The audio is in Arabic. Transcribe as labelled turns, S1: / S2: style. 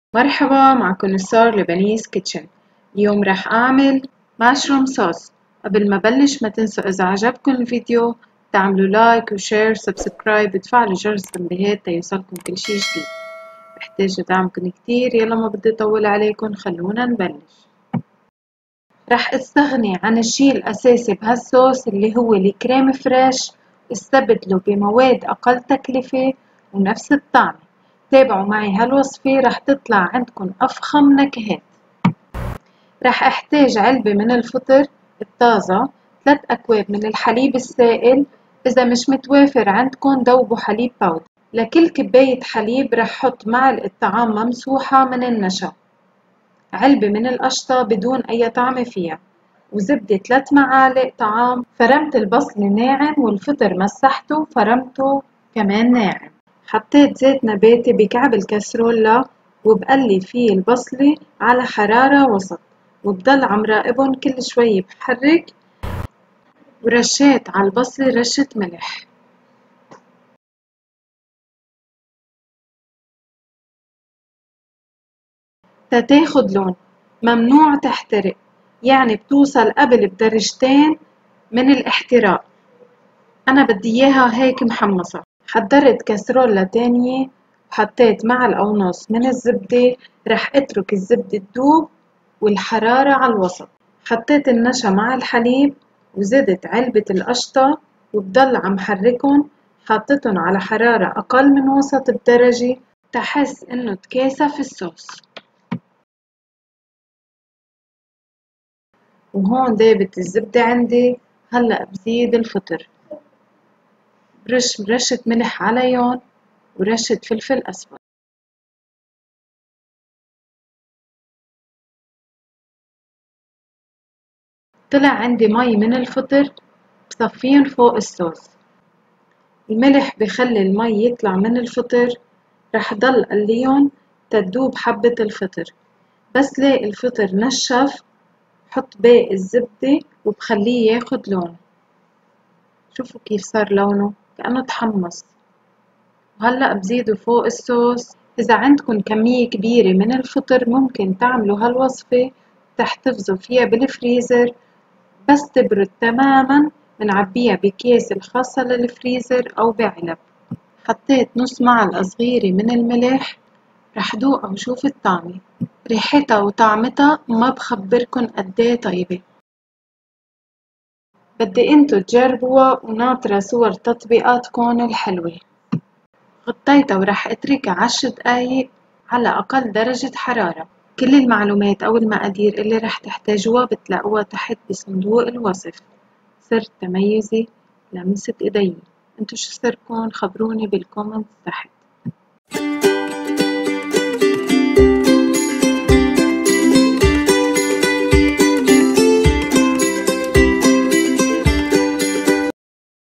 S1: مرحبا، معكم نصار لبنيس كيتشن. اليوم راح أعمل ماشروم صوص. قبل ما بلش ما تنسوا إذا عجبكم الفيديو تعملوا لايك وشير سبسكرايب وتفعلوا جرس التنبيهات تيوصلكم كل شي جديد. بحتاج دعمكم كتير. يلا ما بدي أطول عليكم، خلونا نبلش. راح استغني عن الشي الأساسي بهالصوص اللي هو الكريم فريش، استبدله بمواد أقل تكلفة ونفس الطعم. تابعوا معي هالوصفة رح تطلع عندكم أفخم نكهات. رح احتاج علبة من الفطر الطازة، 3 أكواب من الحليب السائل، إذا مش متوافر عندكم دوبوا حليب باودر. لكل كباية حليب رح حط معلقة طعام ممسوحة من النشا، علبة من القشطة بدون أي طعم فيها، وزبدة 3 معالق طعام. فرمت البصل ناعم والفطر مسحته فرمته كمان ناعم. حطيت زيت نباتي بكعب الكسرولة وبقلي فيه البصلة على حرارة وسط، وبضل عم راقبهم كل شوي بحرك، ورشيت على البصلة رشة ملح. تتاخد لون، ممنوع تحترق، يعني بتوصل قبل بدرجتين من الاحتراق. أنا بدي إياها هيك محمصة. حضرت كسرولة تانية وحطيت معلقة ونص من الزبدة. رح اترك الزبدة تدوب والحرارة على الوسط. حطيت النشا مع الحليب وزدت علبة القشطة وبضل عم حركن. حطيتن على حرارة أقل من وسط بدرجة تحس إنه تكاسف الصوص. وهون دابت الزبدة عندي. هلأ بزيد الفطر، برش رشة ملح عليهم ورشة فلفل أسود. طلع عندي مي من الفطر، بصفيهم فوق الصوص. الملح بخلي المي يطلع من الفطر. رح ضل قليهم تدوب حبة الفطر. بس لاقي الفطر نشف حط باقي الزبدة وبخليه ياخد لون. شوفوا كيف صار لونه كأنه تحمص. وهلأ بزيده فوق الصوص. إذا عندكن كمية كبيرة من الفطر ممكن تعملوا هالوصفة تحتفظوا فيها بالفريزر. بس تبرد تماما بنعبيها بأكياس الخاصة للفريزر أو بعلب. حطيت نص معلقة صغيرة من الملح. رح دوقها وشوف الطعمة. ريحتها وطعمتها ما بخبركن قديه طيبة. بدي انتو تجربوها وناطرة صور تطبيقاتكن الحلوة. غطيتها ورح اتركها 10 دقايق على أقل درجة حرارة. كل المعلومات أو المقادير اللي رح تحتاجوها بتلاقوها تحت بصندوق الوصف. سر تميزي لمسة ايدي. انتو شو سركن؟ خبروني بالكومنت تحت.